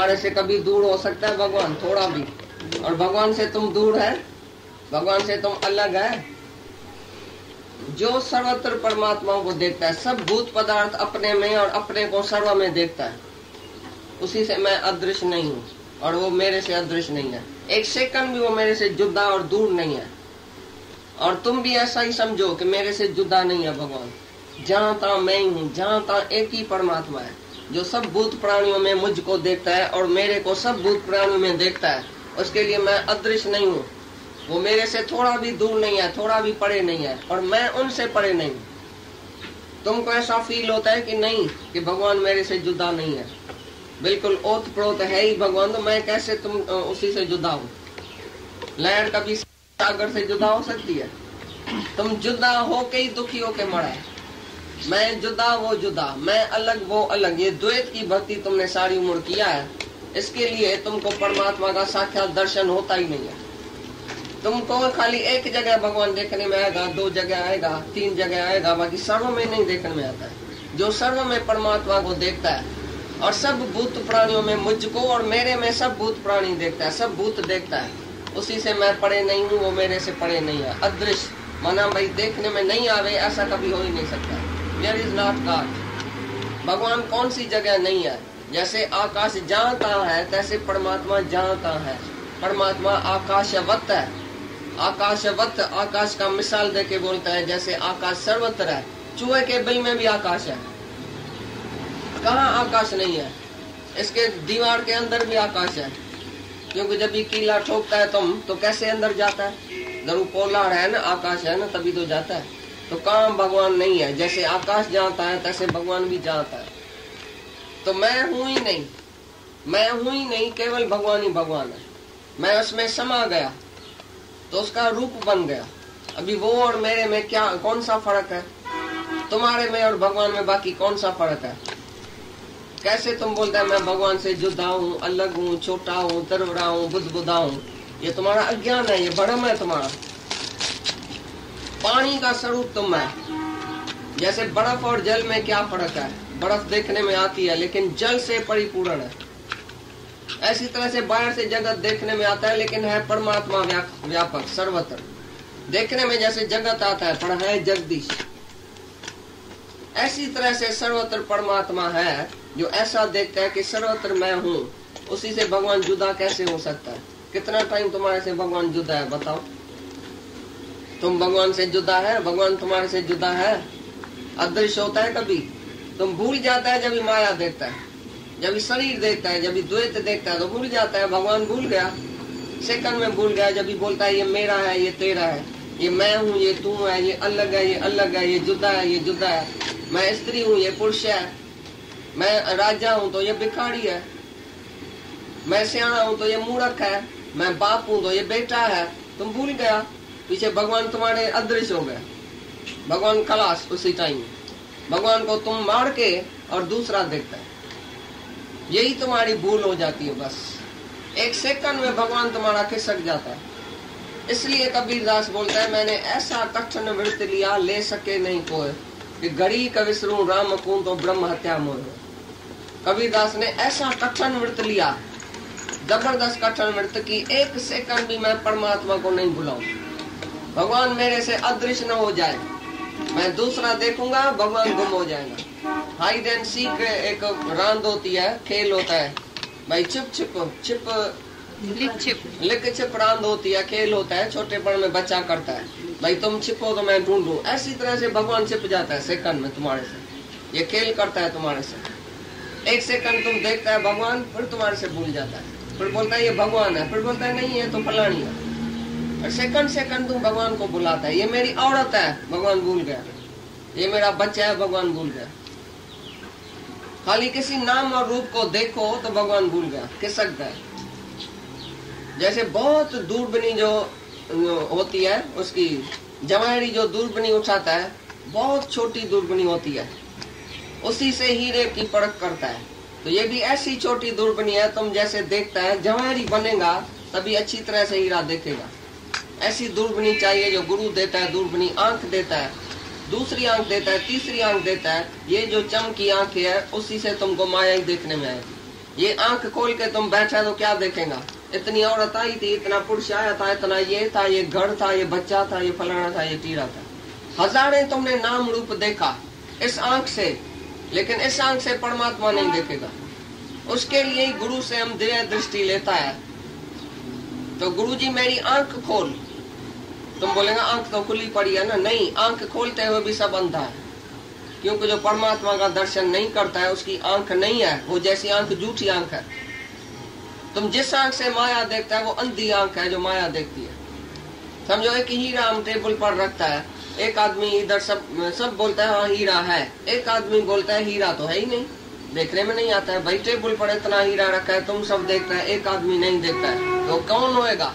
तुम्हारे से कभी दूर हो सकता है भगवान? थोड़ा भी। और भगवान से तुम दूर है? भगवान से तुम अलग है? जो सर्वत्र परमात्मा को देखता है, सब भूत पदार्थ अपने में और अपने को सर्व में देखता है, उसी से मैं अदृश्य नहीं हूँ और वो मेरे से अदृश्य नहीं है। एक सेकंड भी वो मेरे से जुदा और दूर नहीं है। और तुम भी ऐसा ही समझो कि मेरे से जुदा नहीं है भगवान। जहाँ तहाँ मैं ही हूँ, जहाँ तहाँ एक ही परमात्मा है जो सब भूत प्राणियों में मुझको देखता है और मेरे को सब भूत प्राणियों में देखता है। उसके लिए मैं अदृश्य नहीं हूँ। वो मेरे से थोड़ा भी दूर नहीं है, थोड़ा भी परे नहीं है, और मैं उनसे परे नहीं हूँ। तुमको ऐसा फील होता है कि नहीं कि भगवान मेरे से जुदा नहीं है? बिल्कुल ओत प्रोत है ही भगवान, तो मैं कैसे तुम उसी से जुदा हूँ? लहर कभी सागर से जुदा हो सकती है? तुम जुदा हो के ही दुखी हो के मरा है। मैं जुदा वो जुदा, मैं अलग वो अलग, ये द्वैत की भक्ति तुमने सारी उम्र किया है। इसके लिए तुमको परमात्मा का साक्षात दर्शन होता ही नहीं है। तुमको खाली एक जगह भगवान देखने में आएगा, 2 जगह आएगा, 3 जगह आएगा, बाकी सर्व में नहीं देखने में आता है। जो सर्व में परमात्मा को देखता है और सब भूत प्राणियों में मुझको और मेरे में सब भूत प्राणी देखता है, सब भूत देखता है, उसी से मैं परे नहीं हूँ, वो मेरे से परे नहीं है। अदृश्य माना भाई देखने में नहीं आवे, ऐसा कभी हो ही नहीं सकता। There is not God। भगवान कौन सी जगह नहीं है? जैसे आकाश जहाँ तहाँ है, तैसे परमात्मा जहाँ तहाँ है। परमात्मा आकाशवत है। आकाशवत, आकाश का मिसाल देके बोलता है जैसे आकाश सर्वत्र है। चूहे के बिल में भी आकाश है। कहाँ आकाश नहीं है? इसके दीवार के अंदर भी आकाश है, क्योंकि जब ये कीला ठोकता है तुम तो कैसे अंदर जाता है? जरूर पोलार है ना, आकाश है ना, तभी तो जाता है। तो कहाँ भगवान नहीं है? जैसे आकाश जाता है तैसे भगवान भी जाता है। तो मैं हूं ही नहीं, मैं हूं ही नहीं, केवल भगवान ही भगवान है। मैं उसमें समा गया तो उसका रूप बन गया। अभी वो और मेरे में क्या, कौन सा फर्क है? तुम्हारे में और भगवान में बाकी कौन सा फर्क है? कैसे तुम बोलते है मैं भगवान से जुदा हूँ, अलग हूँ, छोटा हूँ, तरवरा हूँ, बुदबुदा हूँ? ये तुम्हारा अज्ञान है, ये भ्रम है तुम्हारा। पानी का स्वरूप तुम है। जैसे बर्फ और जल में क्या फर्क है? बर्फ देखने में आती है लेकिन जल से परिपूर्ण है। ऐसी तरह से बाहर से जगत देखने में आता है लेकिन है परमात्मा व्यापक सर्वत्र। देखने में जैसे जगत आता है पर है जगदीश। ऐसी तरह से सर्वत्र परमात्मा है जो ऐसा देखता है कि सर्वत्र मैं हूँ। उसी से भगवान जुदा कैसे हो सकता है? कितना टाइम तुम्हारे से भगवान जुदा है बताओ? तुम भगवान से जुदा है? भगवान तुम्हारे से जुदा है? अदृश्य होता है कभी? तुम भूल जाता है जब भी माया देखता है, जब भी शरीर देखता है, जब भी द्वैत देखता है तो भूल जाता है। भगवान भूल गया, सेकंड में भूल गया। जब भी बोलता है ये मेरा है, ये तेरा है, ये मैं हूँ, ये तू है, ये अलग है, ये अलग है, ये जुदा है, ये जुदा है, मैं स्त्री हूँ, ये पुरुष है, मैं राजा हूँ तो ये भिखारी है, मैं सियाना हूँ तो ये मूर्ख है, मैं बाप हूँ तो ये बेटा है। तुम भूल गया, पीछे भगवान तुम्हारे अदृश्य हो गए। भगवान खलास उसी टाइम। भगवान को तुम मार के और दूसरा देखता है। यही तुम्हारी भूल हो जाती है। बस एक सेकंड में भगवान तुम्हारा खिसक जाता है। इसलिए कबीरदास बोलता है मैंने ऐसा कठिन व्रत लिया ले सके नहीं कोई, कि घड़ी कविसरू राम को तो ब्रह्म हत्या मोह। कबीरदास ने ऐसा कठिन व्रत लिया, जबरदस्त कठिन व्रत की एक सेकंड भी मैं परमात्मा को नहीं बुलाऊं। भगवान मेरे से अदृश्य न हो जाए, मैं दूसरा देखूंगा भगवान गुम हो जाएगा। हाइड एंड सीक एक रांद होती है, खेल होता है भाई। छिप लिक छिप रांद होती है, खेल होता है, छोटेपन में बच्चा करता है भाई तुम छिपो तो मैं ढूंढूं। ऐसी तरह से भगवान छिप जाता है सेकंड में तुम्हारे से। ये खेल करता है तुम्हारे से। एक सेकंड तुम देखता है भगवान, फिर तुम्हारे से भूल जाता है, फिर बोलता है ये भगवान है, फिर बोलता है नहीं है तो फलानी है। सेकंड तुम भगवान को बुलाता है। ये मेरी औरत है, भगवान भूल गया। ये मेरा बच्चा है, भगवान भूल गया। खाली किसी नाम और रूप को देखो तो भगवान भूल गया, खिसक गए। जैसे बहुत दूरबीनी जो होती है, उसकी जवाड़ी जो दूरबीनी उठाता है, बहुत छोटी दूरबीनी होती है, उसी से हीरे की परख करता है। तो ये भी ऐसी छोटी दूरबीनी है, तुम जैसे देखता है जवाड़ी बनेगा तभी अच्छी तरह से हीरा देखेगा। ऐसी दूरबीनी चाहिए जो गुरु देता है। दूरबीनी आंख देता है, दूसरी आंख देता है, तीसरी आंख देता है। ये जो चमकी आंख है उसी से तुमको माया ही देखने में आएगी। ये आंख खोल के तुम बैठे तो क्या देखेगा? इतनी औरत आई थी, इतना पुरुष आया था, इतना ये था, ये घर था, ये बच्चा था, ये फलाना था, ये टीरा था। हजारें तुमने नाम रूप देखा इस आंख से, लेकिन इस आंख से परमात्मा नहीं देखेगा। उसके लिए गुरु से हम दिव्य दृष्टि लेता है। तो गुरु जी मेरी आंख खोल। तुम बोलेगा आंख तो खुली पड़ी है ना। नहीं, आंख खोलते हुए भी सब अंधा है, क्योंकि जो परमात्मा का दर्शन नहीं करता है उसकी आंख नहीं है। वो जैसी आंख झूठी आंख है। तुम जिस आंख से माया देखता है वो अंधी आंख है जो माया देखती है। समझो एक हीरा हम टेबल पर रखता है, एक आदमी इधर सब बोलता है हाँ हीरा है, एक आदमी बोलता है हीरा तो है ही नहीं, देखने में नहीं आता है। भाई टेबल पर इतना हीरा रखा है, तुम सब देखता है, एक आदमी नहीं देखता है, तो कौन होएगा?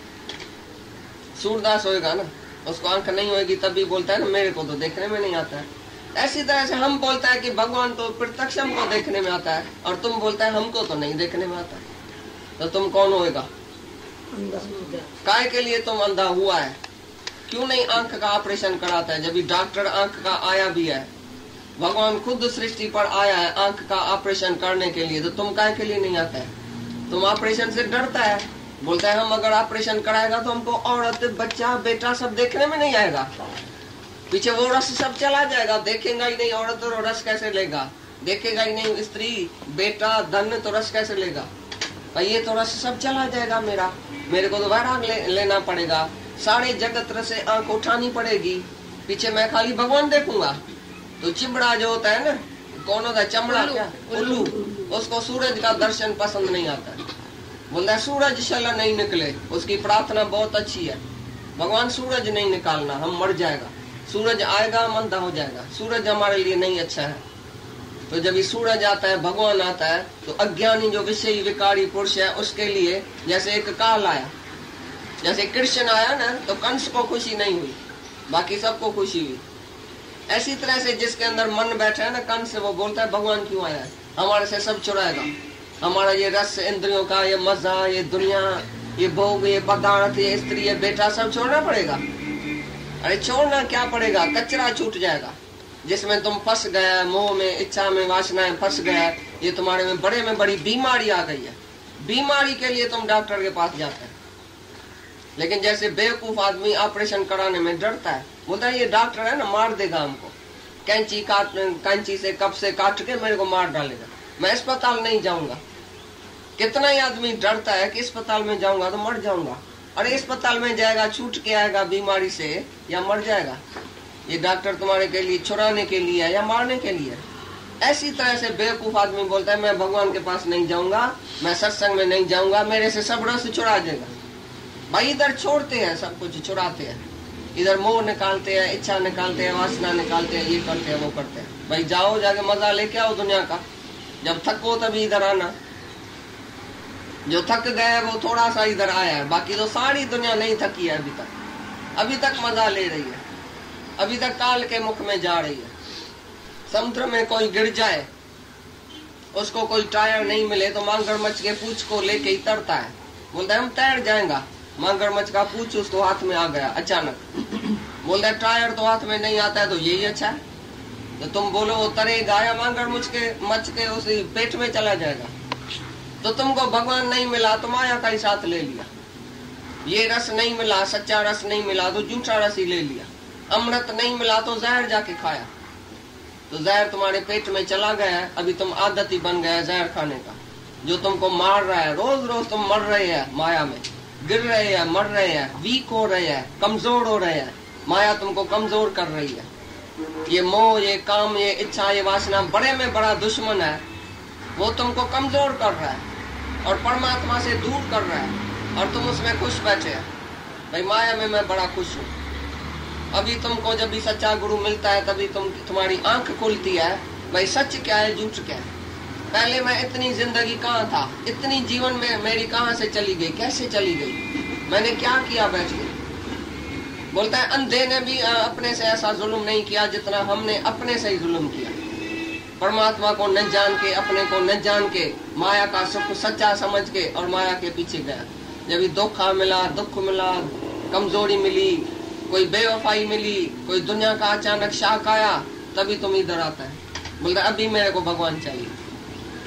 सूरदास होएगा ना। उसको आंख नहीं होएगी तभी बोलता है ना मेरे को तो देखने में नहीं आता है। ऐसी तरह से हम बोलता है कि भगवान तो प्रत्यक्ष हमको देखने में आता है, और तुम बोलता है हमको तो नहीं देखने में आता है। तो तुम कौन होएगा? काय के लिए तुम अंधा हुआ है? क्यों नहीं आंख का ऑपरेशन कराता है? जब भी डॉक्टर आंख का आया भी है, भगवान खुद सृष्टि पर आया है आंख का ऑपरेशन करने के लिए, तो तुम काय के लिए नहीं आता है? तुम ऑपरेशन से डरता है, बोलता है हम अगर ऑपरेशन कराएगा तो हमको औरत बच्चा बेटा सब देखने में नहीं आएगा, पीछे वो रस सब चला जाएगा, देखेगा ही नहीं औरत और रस कैसे लेगा, देखेगा ही नहीं स्त्री बेटा धन तो रस कैसे लेगा? भाई ये तो रस सब चला जाएगा मेरे को तो वैराग लेना पड़ेगा, सारे जगत रस से आंख उठानी पड़ेगी, पीछे मैं खाली भगवान देखूंगा। तो चिमड़ा जो होता है ना, कौन होता है चमड़ा? क्या उल्लू। उसको सूरज का दर्शन पसंद नहीं आता है, बोलता है सूरज शला नहीं निकले। उसकी प्रार्थना बहुत अच्छी है, भगवान सूरज नहीं निकालना, हम मर जाएगा, सूरज आएगा मंदा हो जाएगा, सूरज हमारे लिए नहीं अच्छा है। तो जब ये सूरज आता है भगवान आता है, तो अज्ञानी जो विषयी विकारी पुरुष है उसके लिए जैसे एक काल आया, जैसे कृष्ण आया ना तो कंस को खुशी नहीं हुई, बाकी सबको खुशी हुई। ऐसी तरह से जिसके अंदर मन बैठा है ना कंस, वो बोलता है भगवान क्यों आया है, हमारे से सब चुराएगा, हमारा ये रस इंद्रियों का, ये मजा, ये दुनिया, ये भोग, ये पदार्थ, ये स्त्री, ये बेटा सब छोड़ना पड़ेगा। अरे छोड़ना क्या पड़ेगा? कचरा छूट जाएगा जिसमें तुम फंस गया, मोह में, इच्छा में, वासनाएं फंस गया। ये तुम्हारे में बड़ी बीमारी आ गई है। बीमारी के लिए तुम डॉक्टर के पास जाते हैं, लेकिन जैसे बेवकूफ आदमी ऑपरेशन कराने में डरता है, बोलता है ये डॉक्टर है ना मार देगा हमको, कैंची से कप से काट के मेरे को मार डालेगा, मैं अस्पताल नहीं जाऊंगा। कितना ही आदमी डरता है कि अस्पताल में जाऊंगा तो मर जाऊंगा। अरे अस्पताल में जाएगा छूट के आएगा बीमारी से या मर जाएगा? ये डॉक्टर तुम्हारे के लिए छुड़ाने के लिए है या मारने के लिए? ऐसी तरह से बेवकूफ आदमी बोलता है मैं भगवान के पास नहीं जाऊंगा, मैं सत्संग में नहीं जाऊंगा, मेरे से सब रस छुड़ा देगा। भाई इधर छोड़ते हैं, सब कुछ छुड़ाते हैं, इधर मोह निकालते हैं, इच्छा निकालते हैं, वासना निकालते हैं, ये करते हैं वो करते हैं। भाई जाओ जाके मजा लेके आओ दुनिया का, जब थको तभी इधर आना। जो थक गया वो थोड़ा सा इधर आया है, बाकी तो सारी दुनिया नहीं थकी है अभी तक मजा ले रही है, अभी तक काल के मुख में जा रही है। समुद्र में कोई गिर जाए, उसको कोई टायर नहीं मिले तो मगरमच्छ के पूंछ को लेके ही तरता है, बोलता है हम तैर जाएगा। मगरमच्छ का पूंछ उसको हाथ में आ गया अचानक, बोलता है टायर तो हाथ में नहीं आता है तो यही अच्छा है। तो तुम बोलो वो तरेगा या मगरमच्छ के उसी पेट में चला जाएगा। तो तुमको भगवान नहीं मिला तो माया का ही साथ ले लिया, ये रस नहीं मिला, सच्चा रस नहीं मिला तो झूठा रस ही ले लिया, अमृत नहीं मिला तो जहर जाके खाया, तो जहर तुम्हारे पेट में चला गया है। अभी तुम आदत ही बन गया जहर खाने का, जो तुमको मार रहा है। रोज रोज तुम मर रहे हैं माया में, गिर रहे हैं, मर रहे हैं, वीक हो रहे हैं, कमजोर हो रहे हैं। माया तुमको कमजोर कर रही है। ये मोह, ये काम, ये इच्छा, ये वासना बड़े में बड़ा दुश्मन है, वो तुमको कमजोर कर रहा है और परमात्मा से दूर कर रहा है, और तुम उसमें खुश बैठे हैं। भाई माया में मैं बड़ा खुश हूँ। अभी तुमको जब भी सच्चा गुरु मिलता है तभी तुम्हारी आंख खुलती है, भाई सच क्या है झूठ क्या है। पहले मैं इतनी जिंदगी कहाँ था, इतनी जीवन में मेरी कहाँ से चली गई, कैसे चली गई, मैंने क्या किया बैठ के। बोलता है अंधे ने भी अपने से ऐसा जुल्म नहीं किया जितना हमने अपने से ही जुल्म किया। परमात्मा को न जान के, अपने को न जान के, माया का सुख सच्चा समझ के और माया के पीछे गया। जब धोखा मिला, दुख मिला, कमजोरी मिली, कोई बेवफाई मिली, कोई दुनिया का अचानक शाक आया, तभी तुम इधर आता है। बोलता अभी मेरे को भगवान चाहिए।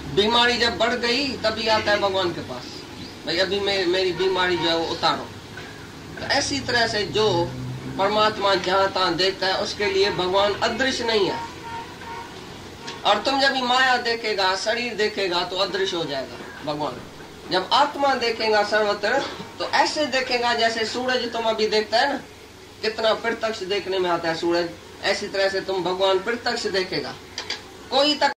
बीमारी जब बढ़ गई तभी आता है भगवान के पास, भाई अभी मेरी बीमारी जो है वो उतारो। तो ऐसी तरह से जो परमात्मा जहां तहां देखता है उसके लिए भगवान अदृश्य नहीं है। और तुम जब माया देखेगा, शरीर देखेगा तो अदृश्य हो जाएगा भगवान। जब आत्मा देखेगा सर्वत्र तो ऐसे देखेगा जैसे सूरज तुम अभी देखता है ना, कितना प्रत्यक्ष देखने में आता है सूरज, ऐसी तरह से तुम भगवान प्रत्यक्ष देखेगा। कोई तक